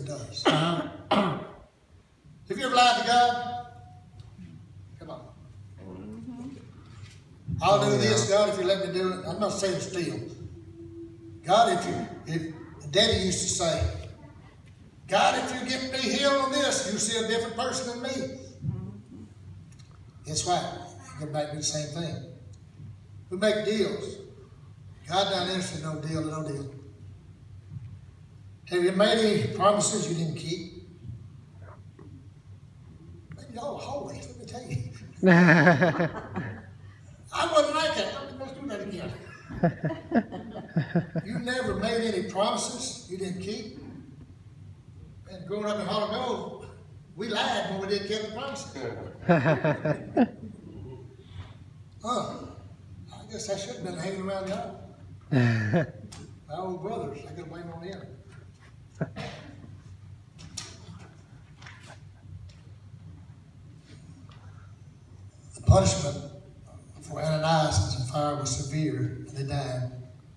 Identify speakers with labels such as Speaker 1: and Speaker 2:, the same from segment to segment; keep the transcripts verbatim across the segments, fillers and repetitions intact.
Speaker 1: does. Have you ever lied to God? Come on. I'll do this, God, if you let me do it. I'm not saying steal. God, if you, if Daddy used to say, God, if you get me healed on this, you'll see a different person than me. Guess what? Go back to the same thing. We make deals. God not interested in no deal, no deal. Have you made any promises you didn't keep? Y'all are holy, let me tell you. I wasn't like that. Let's do that again. You never made any promises you didn't keep. And growing up in Hollow Grove, we lied when we didn't keep the promises. Huh. I guess I should have been hanging around y'all. My old brothers, I could blame on them. The punishment for Ananias and Sapphira was severe, and they died.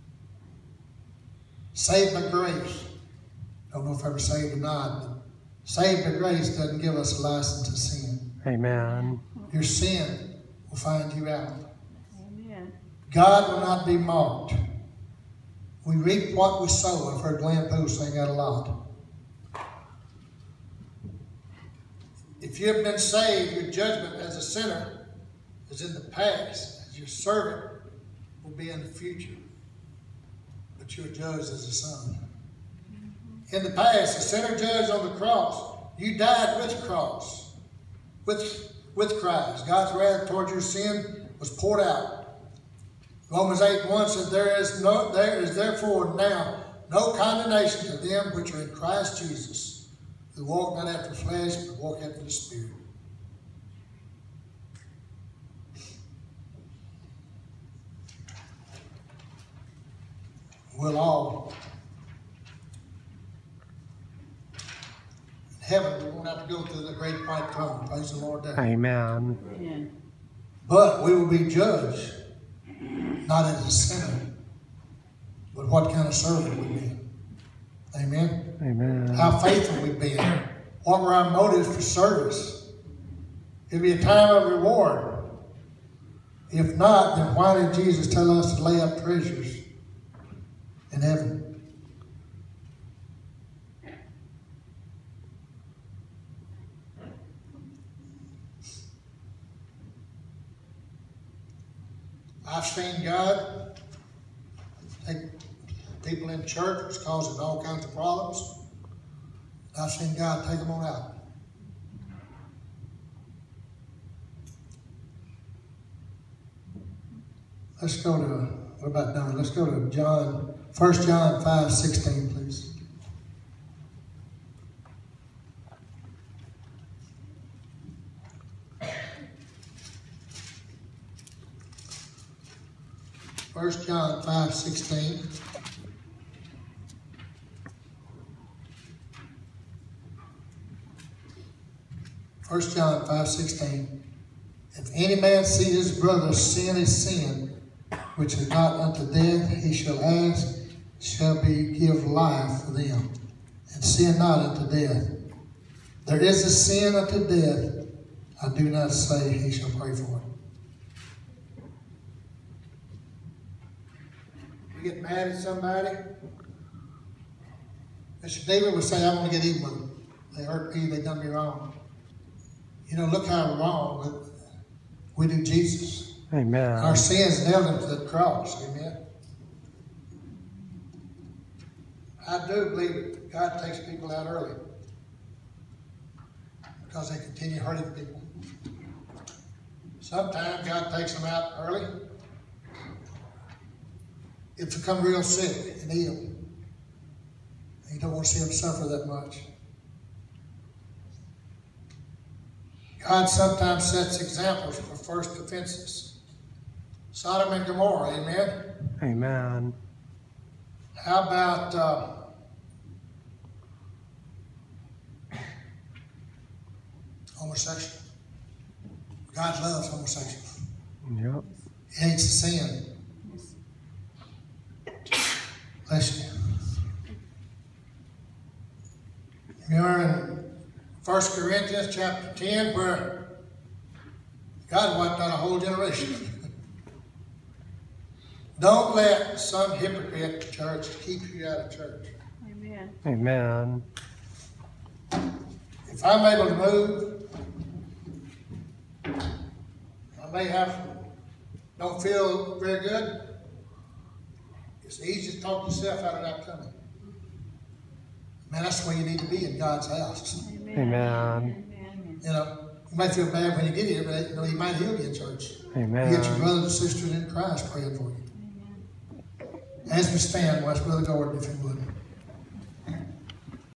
Speaker 1: Saved by grace. Don't know if ever saved or not, but saved by grace doesn't give us a license to sin.
Speaker 2: Amen.
Speaker 1: Your sin will find you out.
Speaker 3: Amen.
Speaker 1: God will not be mocked. We reap what we sow. I've heard Glenn Poole sing that a lot. If you have been saved, your judgment as a sinner is in the past. As your servant will be in the future. But you're judged as a son. In the past, the sinner judged on the cross. You died with the cross. With, with Christ. God's wrath toward your sin was poured out. Romans eight one says, there is no, there is therefore now no condemnation to them which are in Christ Jesus, who walk not after flesh, but walk after the Spirit. We'll all, in heaven, we won't have to go through the great white throne. Praise the Lord there.
Speaker 2: Amen.
Speaker 3: Amen.
Speaker 1: But we will be judged, not as a sinner, but what kind of servant we've been. Amen?
Speaker 2: Amen.
Speaker 1: How faithful we've been. What were our motives for service? It'll be a time of reward. If not, then why did Jesus tell us to lay up treasures in heaven? I've seen God take people in church that's causing all kinds of problems. I've seen God take them on out. Let's go to, what about done? Let's go to John, First John five sixteen, please. First John five sixteen. First John five sixteen. If any man see his brother sin a sin which is not unto death, he shall ask, shall be give life for them, and sin not unto death. There is a sin unto death. I do not say he shall pray for it. You get mad at somebody, Mister David would say, I want to get even with them. They hurt me, they done me wrong. You know, look how wrong we do Jesus.
Speaker 2: Amen.
Speaker 1: Our sins nailed him to the cross. Amen. I do believe that God takes people out early because they continue hurting people. Sometimes God takes them out early. If they become real sick and ill, you don't want to see them suffer that much. God sometimes sets examples for first offenses. Sodom and Gomorrah, amen?
Speaker 2: Amen.
Speaker 1: How about uh, homosexual? God loves homosexuals.
Speaker 2: Yep.
Speaker 1: He hates the sin. Bless you. Remember in First Corinthians chapter ten where God wiped out a whole generation. Don't let some hypocrite church keep you out of church.
Speaker 3: Amen.
Speaker 2: Amen.
Speaker 1: If I'm able to move, I may have, don't feel very good. It's easy to talk yourself out of that coming. Man, that's where you need to be, in God's house.
Speaker 3: Amen.
Speaker 2: Amen.
Speaker 3: Amen.
Speaker 1: You know, you might feel bad when you get here, but you know, you might heal you in church.
Speaker 2: Amen.
Speaker 1: You get your brothers and sisters in Christ praying for you.
Speaker 3: Amen.
Speaker 1: As we stand, watch Brother Gordon, if you would.